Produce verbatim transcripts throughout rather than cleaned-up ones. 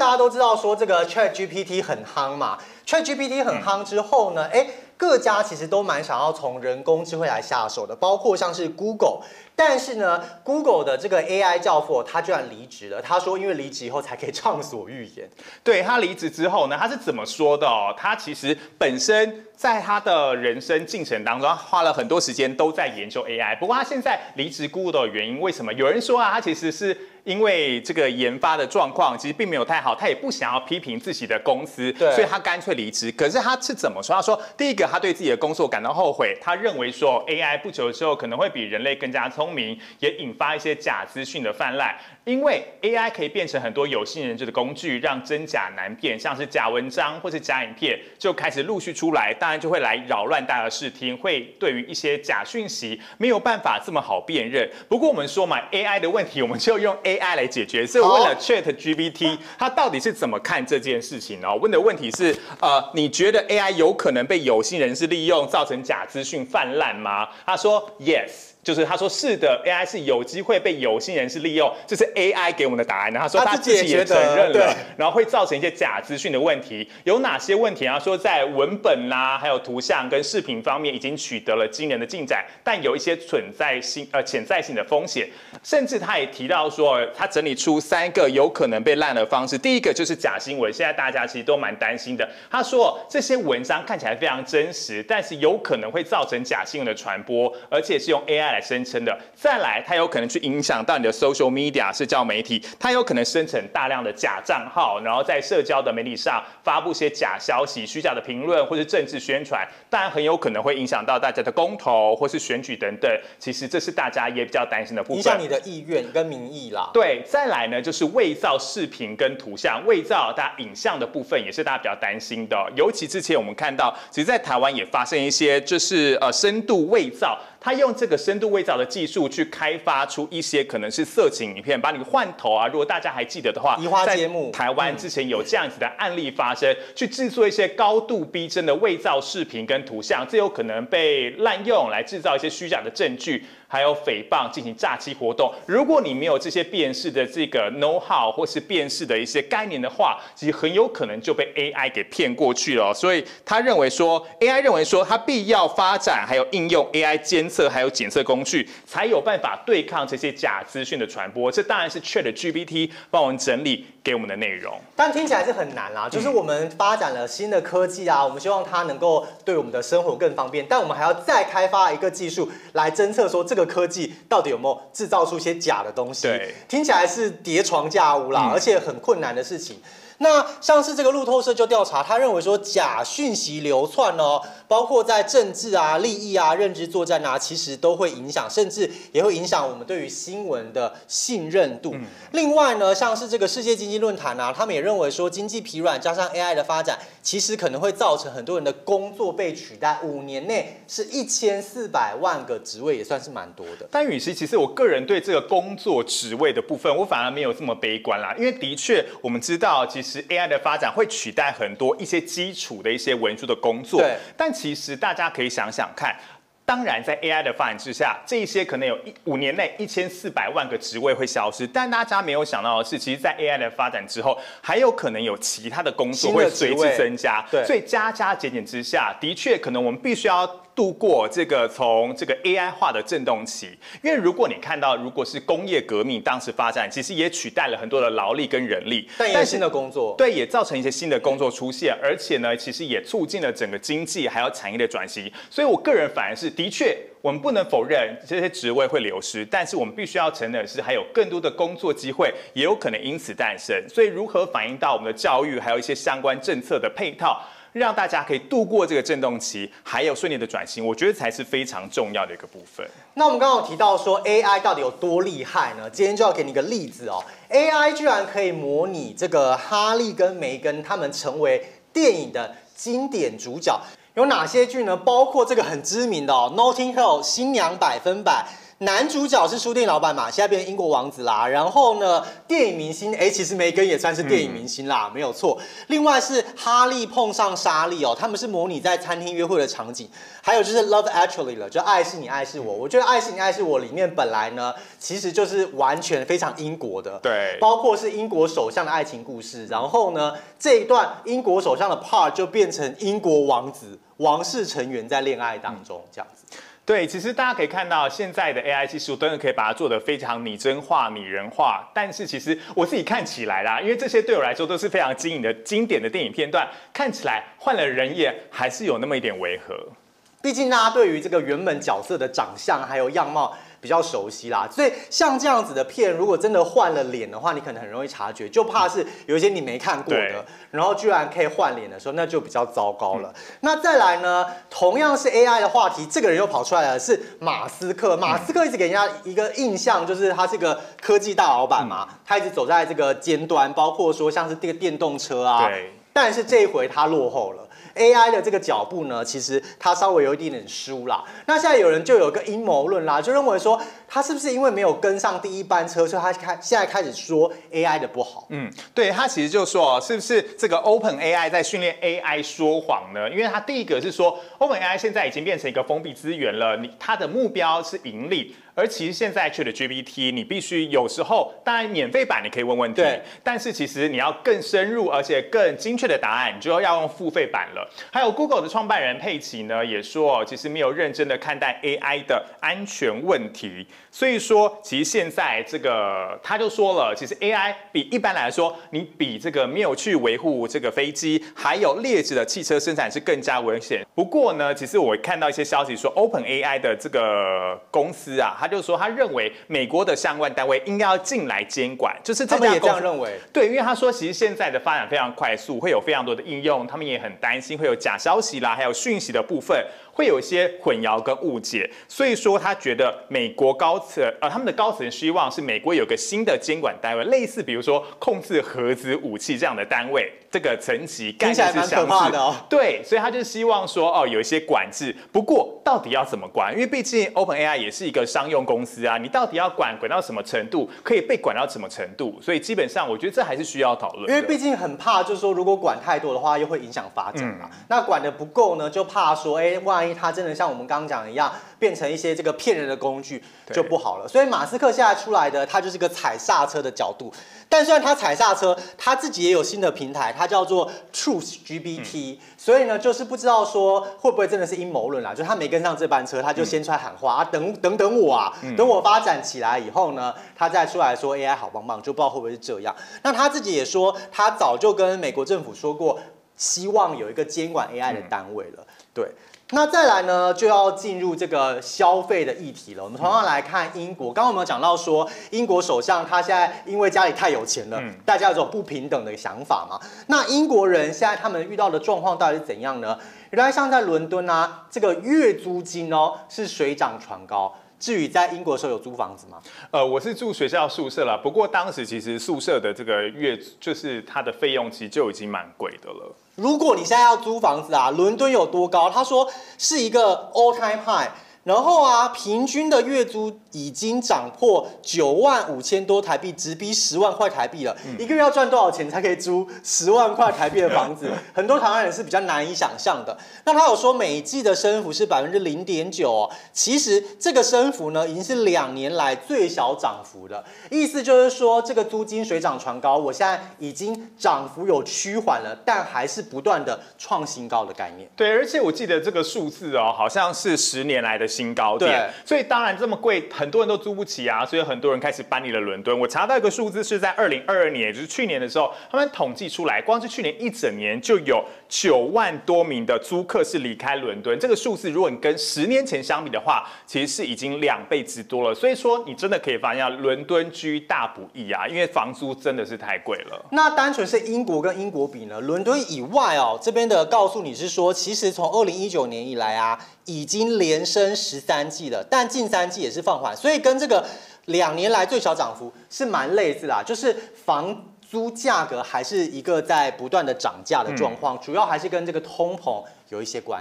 大家都知道说这个 ChatGPT 很夯嘛 ，ChatGPT 很夯之后呢，哎、嗯，各家其实都蛮想要从人工智慧来下手的，包括像是 Google。但是呢 ，Google 的这个 A I 教父他居然离职了。他说，因为离职以后才可以畅所欲言。 对他离职之后呢，他是怎么说的哦？他其实本身在他的人生进程当中，他花了很多时间都在研究 A I。不过他现在离职 Google 的原因，为什么？有人说啊，他其实是因为这个研发的状况其实并没有太好，他也不想要批评自己的公司，所以他干脆离职。可是他是怎么说？他说，第一个，他对自己的工作感到后悔，他认为说 A I 不久之后可能会比人类更加聪明，也引发一些假资讯的泛滥。因为 A I 可以变成很多有心人士的工具，让真假难辨，像是假文章或是假影片就开始陆续出来，当然就会来扰乱大家的视听，会对于一些假讯息没有办法这么好辨认。不过我们说嘛 ，A I 的问题我们就用 A I 来解决，所以我问了 ChatGPT， 它到底是怎么看这件事情呢？问的问题是，呃，你觉得 A I 有可能被有心人士利用，造成假资讯泛滥吗？他说 Yes。就是他说是的 ，A I 是有机会被有心人士利用，这是 A I 给我们的答案。他说他自己也承认了，然后会造成一些假资讯的问题。有哪些问题啊？说在文本啦、啊，还有图像跟视频方面已经取得了惊人的进展，但有一些存在性呃潜在性的风险。甚至他也提到说，他整理出三个有可能被滥的方式。第一个就是假新闻，现在大家其实都蛮担心的。他说这些文章看起来非常真实，但是有可能会造成假新闻的传播，而且是用 A I 来声称的。再来，它有可能去影响到你的 social media 社交媒体，它有可能生成大量的假账号，然后在社交的媒体上发布些假消息、虚假的评论或是政治宣传，当然很有可能会影响到大家的公投或是选举等等。其实这是大家也比较担心的部分， 影响你的意愿跟民意啦。 对，再来呢就是伪造视频跟图像，伪造大家影像的部分也是大家比较担心的。尤其之前我们看到，其实在台湾也发生一些就是呃深度伪造。他用这个深度伪造的技术去开发出一些可能是色情影片，把你换头啊。如果大家还记得的话， 移花接木， 在台湾之前有这样子的案例发生，嗯、去制作一些高度逼真的伪造视频跟图像，这有可能被滥用来制造一些虚假的证据，还有诽谤进行诈欺活动。如果你没有这些辨识的这个 know how 或是辨识的一些概念的话，其实很有可能就被 A I 给骗过去了。所以他认为说 ，A I 认为说，他必要发展还有应用 A I 监测还有检测工具，才有办法对抗这些假资讯的传播。这当然是 ChatGPT 帮我们整理给我们的内容， 但听起来是很难啦。就是我们发展了新的科技啊，我们希望它能够对我们的生活更方便，但我们还要再开发一个技术来侦测说这个科技到底有没有制造出一些假的东西。 对， 听起来是叠床架屋啦，嗯、而且很困难的事情。那像是这个路透社就调查，他认为说假讯息流窜哦，包括在政治啊、利益啊、认知作战啊，其实都会影响，甚至也会影响我们对于新闻的信任度。嗯、另外呢，像是这个世界经济论坛啊，他们也认为说经济疲软加上 A I 的发展，其实可能会造成很多人的工作被取代，五年内是一千四百万个职位，也算是蛮多的。 但宇熙，其实我个人对这个工作职位的部分，我反而没有这么悲观啦，因为的确我们知道，其实 A I 的发展会取代很多一些基础的一些文书的工作， 对。 但其实大家可以想想看，当然在 A I 的发展之下，这一些可能有一五年内一千四百万个职位会消失，但大家没有想到的是，其实，在 A I 的发展之后，还有可能有其他的工作会随之增加， 对。 所以加加减减之下，的确可能我们必须要度过这个从这个 A I 化的震动期，因为如果你看到，如果是工业革命当时发展，其实也取代了很多的劳力跟人力， 但也有新的工作， 对，也造成一些新的工作出现，而且呢，其实也促进了整个经济还有产业的转型。所以我个人反而是，的确，我们不能否认这些职位会流失，但是我们必须要承认的是，还有更多的工作机会也有可能因此诞生。所以如何反映到我们的教育，还有一些相关政策的配套，让大家可以度过这个震动期，还有顺利的转型，我觉得才是非常重要的一个部分。 那我们刚刚有提到说 A I 到底有多厉害呢？今天就要给你一个例子哦 ，A I 居然可以模拟这个哈利跟梅根他们成为电影的经典主角。有哪些剧呢？包括这个很知名的哦，《Notting Hill》新娘百分百。 男主角是书店老板嘛，现在变成英国王子啦。然后呢，电影明星，哎，其实梅根也算是电影明星啦，嗯、没有错。另外是哈利碰上莎莉哦，他们是模拟在餐厅约会的场景。还有就是 Love Actually 了，就爱是你爱是我。我觉得爱是你爱是我里面本来呢，其实就是完全非常英国的， 对， 包括是英国首相的爱情故事。然后呢，这一段英国首相的 part 就变成英国王子、王室成员在恋爱当中这样子。 对，其实大家可以看到，现在的 A I 技术真的可以把它做得非常拟真化、拟人化。但是其实我自己看起来啦，因为这些对我来说都是非常经典的、经典的电影片段，看起来换了人演还是有那么一点违和。毕竟大家对于这个原本角色的长相还有样貌比较熟悉啦，所以像这样子的片，如果真的换了脸的话，你可能很容易察觉，就怕是有一些你没看过的，然后居然可以换脸的时候，那就比较糟糕了。嗯、那再来呢，同样是 A I 的话题，这个人又跑出来了，是马斯克。马斯克一直给人家一个印象，就是他是个科技大老板嘛，嗯、他一直走在这个尖端，包括说像是这个电动车啊， 对。 但是这一回他落后了。A I 的这个脚步呢，其实它稍微有一点点输啦。那现在有人就有一个阴谋论啦，就认为说他是不是因为没有跟上第一班车，所以他开现在开始说 A I 的不好。 嗯，对，他其实就说是不是这个 Open A I 在训练 A I 说谎呢？因为他第一个是说 Open A I 现在已经变成一个封闭资源了，你它的目标是盈利。而其实现在 ChatGPT 你必须有时候，当然免费版你可以问问题，但是其实你要更深入而且更精确的答案，你就要用付费版了。还有 Google 的创办人佩奇呢，也说其实没有认真的看待 A I 的安全问题，所以说其实现在这个他就说了，其实 A I 比一般来说，你比这个没有去维护这个飞机还有劣质的汽车生产是更加危险。不过呢，其实我看到一些消息说 Open A I 的这个公司啊。他就说，他认为美国的相关单位应该要进来监管，就是这家公司，他们也这样认为。 对，因为他说，其实现在的发展非常快速，会有非常多的应用，他们也很担心会有假消息啦，还有讯息的部分会有一些混淆跟误解，所以说他觉得美国高层呃他们的高层希望是美国有个新的监管单位，类似比如说控制核子武器这样的单位，这个层级概念是相似的哦。 对，所以他就希望说哦有一些管制，不过到底要怎么管？因为毕竟 Open A I 也是一个商用公司啊，你到底要管管到什么程度，可以被管到什么程度？所以基本上我觉得这还是需要讨论。 因为毕竟很怕，就是说如果管太多的话，又会影响发展嘛。嗯、那管的不够呢，就怕说，哎，万一它真的像我们刚刚讲的一样，变成一些这个骗人的工具，就不好了。所以马斯克现在出来的，他就是个踩刹车的角度。但虽然他踩刹车，他自己也有新的平台，它叫做 Truth G P T、嗯。所以呢，就是不知道说会不会真的是阴谋论啦，就他没跟上这班车，他就先出来喊话、嗯、啊，等等等我啊，嗯、等我发展起来以后呢，他再出来说 A I 好棒棒，就不知道会不会是这样。那他自己也说，他早就跟美国政府说过，希望有一个监管 A I 的单位了。嗯、对。那再来呢，就要进入这个消费的议题了。我们同样来看英国，刚刚我们有讲到说，英国首相他现在因为家里太有钱了，嗯、大家有种不平等的想法嘛。那英国人现在他们遇到的状况到底是怎样呢？原来像在伦敦啊，这个月租金哦是水涨船高。至于在英国的时候有租房子吗？ 呃，我是住学校宿舍啦，不过当时其实宿舍的这个月就是它的费用其实就已经蛮贵的了。 如果你现在要租房子啊，伦敦有多高？他说是一个 all time high。然后啊，平均的月租已经涨破九万五千多台币，直逼十万块台币了。嗯、一个月要赚多少钱才可以租十万块台币的房子？很多台湾人是比较难以想象的。那他有说每一季的升幅是百分之零点九哦，其实这个升幅呢已经是两年来最小涨幅的。意思就是说，这个租金水涨船高，我现在已经涨幅有趋缓了，但还是不断的创新高的概念。 对，而且我记得这个数字哦，好像是十年来的新高点，所以当然这么贵，很多人都租不起啊，所以很多人开始搬离了伦敦。我查到一个数字是在二零二二年，也就是去年的时候，他们统计出来，光是去年一整年就有九万多名的租客是离开伦敦。这个数字，如果你跟十年前相比的话，其实是已经两倍之多了。所以说，你真的可以发现，伦敦居大不易啊，因为房租真的是太贵了。 那单纯是英国跟英国比呢？伦敦以外哦，这边的告诉你是说，其实从二零一九年以来啊，已经连升十三季了，但近三季也是放缓，所以跟这个两年来最小涨幅是蛮类似啦，就是房租价格还是一个在不断的涨价的状况，嗯、主要还是跟这个通膨有一些关系。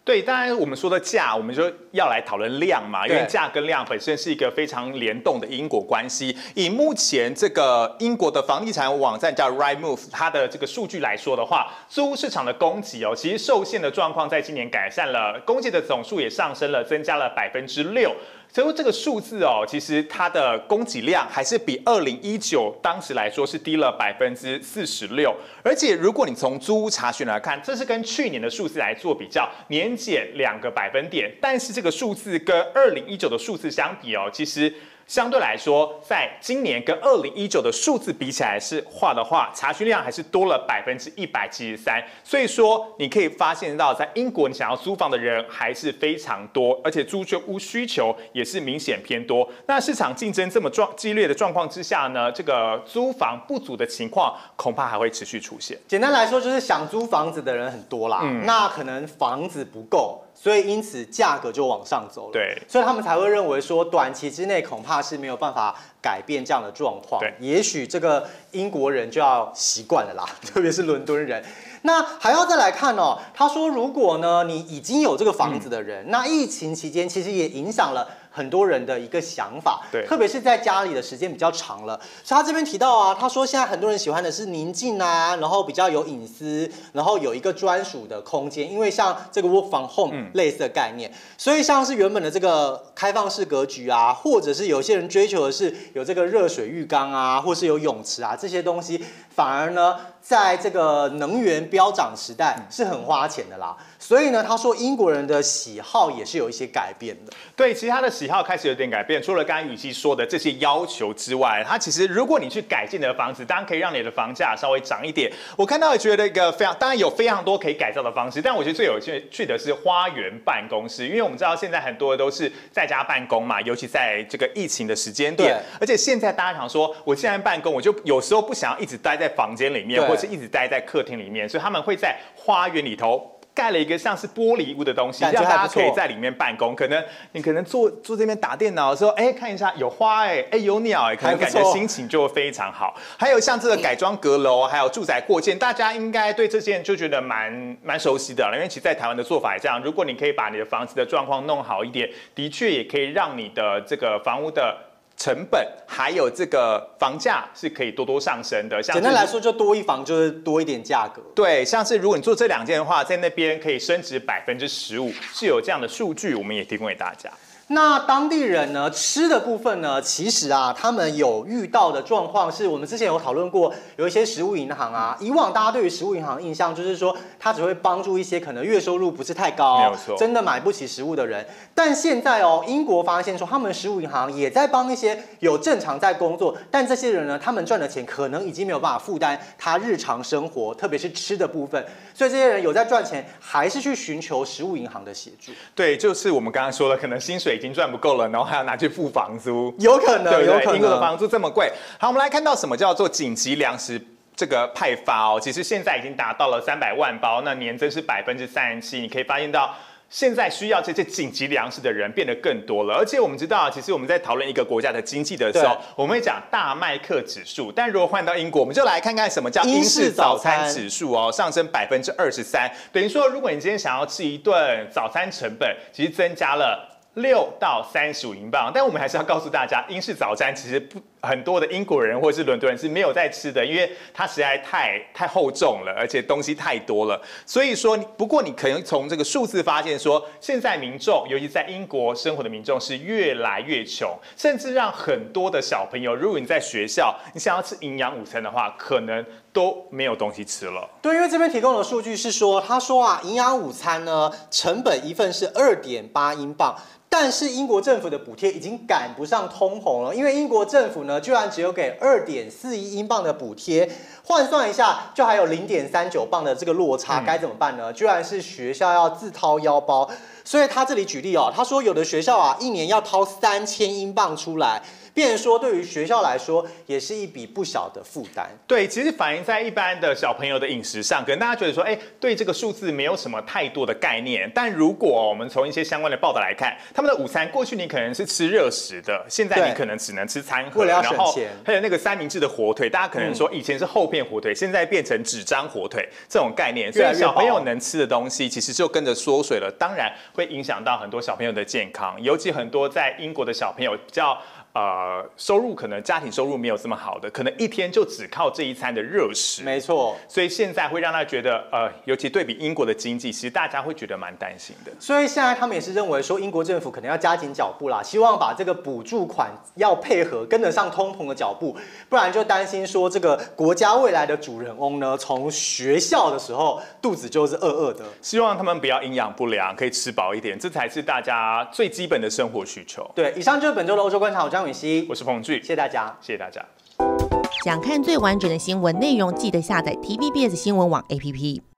对，当然我们说的价，我们就要来讨论量嘛，因为价跟量本身是一个非常联动的因果关系。以目前这个英国的房地产网站叫 Rightmove， 它的这个数据来说的话，租屋市场的供给哦，其实受限的状况在今年改善了，供给的总数也上升了，增加了百分之六。所以这个数字哦，其实它的供给量还是比二零一九当时来说是低了百分之四十六。而且如果你从租屋查询来看，这是跟去年的数字来做比较，年减两个百分点，但是这个数字跟二零一九的数字相比哦，其实相对来说，在今年跟二零一九的数字比起来是话的话，查询量还是多了百分之一百七十三。所以说，你可以发现到，在英国你想要租房的人还是非常多，而且租屋需求也是明显偏多。那市场竞争这么状激烈的状况之下呢，这个租房不足的情况恐怕还会持续出现。 简单来说，就是想租房子的人很多啦，嗯、那可能房子不够。所以因此价格就往上走了， 对， 所以他们才会认为说短期之内恐怕是没有办法改变这样的状况。 对， 也许这个英国人就要习惯了啦，特别是伦敦人。那还要再来看哦，他说如果呢你已经有这个房子的人，嗯、那疫情期间其实也影响了很多人的一个想法， 对， 特别是在家里的时间比较长了。所以他这边提到啊，他说现在很多人喜欢的是宁静啊，然后比较有隐私，然后有一个专属的空间，因为像这个 work from home 类似的概念，嗯、所以像是原本的这个开放式格局啊，或者是有些人追求的是有这个热水浴缸啊，或是有泳池啊这些东西，反而呢，在这个能源飙涨时代是很花钱的啦。所以呢，他说英国人的喜好也是有一些改变的。 对，其实他的喜好开始有点改变。除了刚刚雨熙说的这些要求之外，他其实如果你去改建的房子，当然可以让你的房价稍微涨一点。我看到也觉得一个非常，当然有非常多可以改造的方式，但我觉得最有趣的是花园办公室，因为我们知道现在很多都是在家办公嘛，尤其在这个疫情的时间点，而且现在大家想说，我现在办公，我就有时候不想要一直待在房间里面，或者是一直待在客厅里面，所以他们会在花园里头盖了一个像是玻璃屋的东西，让大家可以在里面办公。可能你可能坐坐这边打电脑的时候，哎，看一下有花哎，哎有鸟哎，可能感觉心情就非常好。还有像这个改装阁楼，还有住宅扩建，大家应该对这件就觉得蛮蛮熟悉的了，因为其实在台湾的做法也这样。如果你可以把你的房子的状况弄好一点，的确也可以让你的这个房屋的成本还有这个房价是可以多多上升的。 简单来说，就多一房就是多一点价格。 对，像是如果你做这两件的话，在那边可以升值百分之十五，是有这样的数据，我们也提供给大家。 那当地人呢，吃的部分呢，其实啊，他们有遇到的状况是我们之前有讨论过，有一些食物银行啊，以往大家对于食物银行的印象就是说，它只会帮助一些可能月收入不是太高， 没有错， 真的买不起食物的人。但现在哦，英国发现说，他们食物银行也在帮一些有正常在工作，但这些人呢，他们赚的钱可能已经没有办法负担他日常生活，特别是吃的部分，所以这些人有在赚钱，还是去寻求食物银行的协助。 对，就是我们刚刚说的，可能薪水已经赚不够了，然后还要拿去付房租， 有可能， 对不对？ 有可能。 英国的房租这么贵。好，我们来看到什么叫做紧急粮食这个派发哦，其实现在已经达到了三百万包，那年增是百分之三十七。你可以发现到，现在需要这些紧急粮食的人变得更多了。而且我们知道，其实我们在讨论一个国家的经济的时候，我们会讲大麦克指数，但如果换到英国，我们就来看看什么叫英式早餐指数哦，上升百分之二十三，等于说，如果你今天想要吃一顿早餐成本，其实增加了六到三十五英镑，但我们还是要告诉大家，英式早餐其实不很多的英国人或是伦敦人是没有在吃的，因为它实在太太厚重了，而且东西太多了。所以说，不过你可能从这个数字发现说，现在民众，尤其在英国生活的民众是越来越穷，甚至让很多的小朋友，如果你在学校，你想要吃营养午餐的话，可能都没有东西吃了。 对，因为这边提供的数据是说，他说啊，营养午餐呢，成本一份是二点八英镑。但是英国政府的补贴已经赶不上通膨了，因为英国政府呢，居然只有给二点四一英镑的补贴，换算一下，就还有零点三九磅的这个落差，该怎么办呢？居然是学校要自掏腰包。 所以他这里举例哦，他说有的学校啊，一年要掏三千英镑出来。变成说，对于学校来说，也是一笔不小的负担。 对，其实反映在一般的小朋友的饮食上，可能大家觉得说，哎，对这个数字没有什么太多的概念。但如果我们从一些相关的报道来看，他们的午餐过去你可能是吃热食的，现在你可能只能吃餐盒， 为了要省钱。 还有那个三明治的火腿，大家可能说以前是厚片火腿，嗯、现在变成纸张火腿这种概念，所以小朋友能吃的东西其实就跟着缩水了，当然会影响到很多小朋友的健康，尤其很多在英国的小朋友比较。呃，收入可能家庭收入没有这么好的，可能一天就只靠这一餐的热食。 没错， 所以现在会让他觉得，呃，尤其对比英国的经济，其实大家会觉得蛮担心的。 所以现在他们也是认为说，英国政府可能要加紧脚步啦，希望把这个补助款要配合跟得上通膨的脚步，不然就担心说这个国家未来的主人翁呢，从学校的时候肚子就是饿饿的。 希望他们不要营养不良，可以吃饱一点，这才是大家最基本的生活需求。 对，以上就是本周的欧洲观察，我张。 我是彭巨， 谢谢大家， 谢谢大家。 想看最完整的新闻内容，记得下载 T V B S 新闻网 A P P。